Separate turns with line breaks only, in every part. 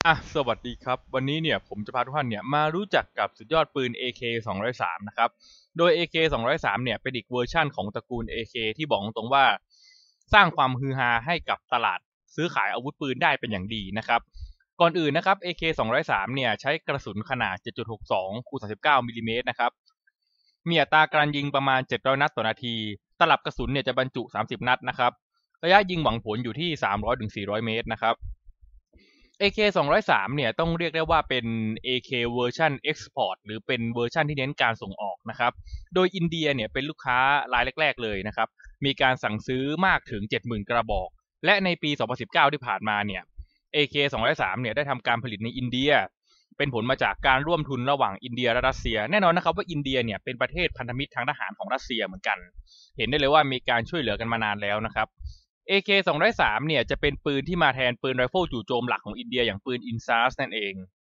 สวัสดีครับวันนี้เนี่ยผมจะพาทุกท่านเนี่ยมารู้จักกับสุดยอดปืน AK203 นะครับโดย AK203 เนี่ยเป็นอีกเวอร์ชั่นของตระกูล AK ที่บอกตรงว่าสร้างความฮือฮาให้กับตลาดซื้อขายอาวุธปืนได้เป็นอย่างดีนะครับก่อนอื่นนะครับ AK203 เนี่ยใช้กระสุนขนาด 7.62x39 มิลลิเมตรนะครับมีอัตราการยิงประมาณ700นัดต่อนาทีตลับกระสุนเนี่ยจะบรรจุ30นัดนะครับระยะยิงหวังผลอยู่ที่300-400เมตรนะครับ AK203 เนี่ยต้องเรียกได้ว่าเป็น AK เวอร์ชัน Export หรือเป็นเวอร์ชันที่เน้นการส่งออกนะครับโดยอินเดียเนี่ยเป็นลูกค้ารายแรกๆเลยนะครับมีการสั่งซื้อมากถึง 70,000 กระบอกและในปี 2019 ที่ผ่านมาเนี่ย AK203 เนี่ยได้ทำการผลิตในอินเดียเป็นผลมาจากการร่วมทุนระหว่างอินเดียและรัสเซียแน่นอนนะครับว่าอินเดียเนี่ยเป็นประเทศพันธมิตรทางทหารของรัสเซียเหมือนกันเห็นได้เลยว่ามีการช่วยเหลือกันมานานแล้วนะครับ AK203 เนี่ยจะเป็นปืนที่มาแทนปืนไรเฟิลจู่โจมหลักของอินเดียอย่างปืนอินซาสนั่นเอง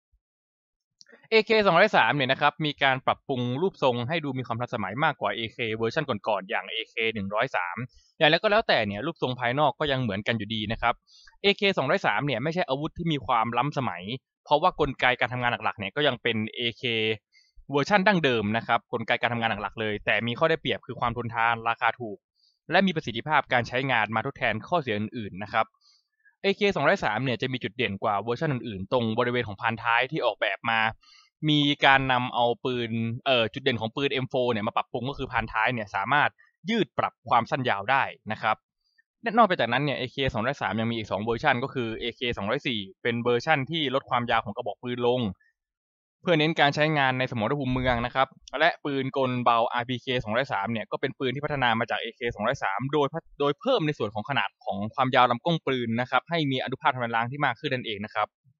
AK203 เนี่ยนะครับมีการปรับปรุงรูปทรงให้ดูมีความทันสมัยมากกว่า AK เวอร์ชันก่อนๆอย่าง AK103 อย่างแล้วก็แล้วแต่เนี่ยรูปทรงภายนอกก็ยังเหมือนกันอยู่ดีนะครับ AK203 เนี่ยไม่ใช่อาวุธที่มีความล้ำสมัยเพราะว่ากลไกการทำงานหลักๆเนี่ยก็ยังเป็น AK เวอร์ชันดั้งเดิมนะครับกลไกการทำงานหลักๆเลยแต่มีข้อได้เปรียบคือความทนทานราคาถูกและมีประสิทธิภาพการใช้งานมาทดแทนข้อเสียอื่นๆนะครับ AK203 เนี่ยจะมีจุดเด่นกว่าเวอร์ชันอื่นๆตรงบริเวณของพานท้ายที่ออกแบบมามีการนำเอาปืนจุดเด่นของปืน M4 เนี่ยมาปรับปรุงก็คือพานท้ายเนี่ยสามารถยืดปรับความสั้นยาวได้นะครับนอกไปจากนั้นเนี่ย AK203 ยังมีอีก2เวอร์ชันก็คือ AK204 เป็นเวอร์ชันที่ลดความยาวของกระบอกปืนลงเพื่อเน้นการใช้งานในสมรภูมิเมืองนะครับและปืนกลเบา RPK203 เนี่ยก็เป็นปืนที่พัฒนามาจาก AK203 โดยเพิ่มในส่วนของขนาดของความยาวลำกล้องปืนนะครับให้มีอนุภาคทำลายล้างที่มากขึ้นนั่นเองนะครับ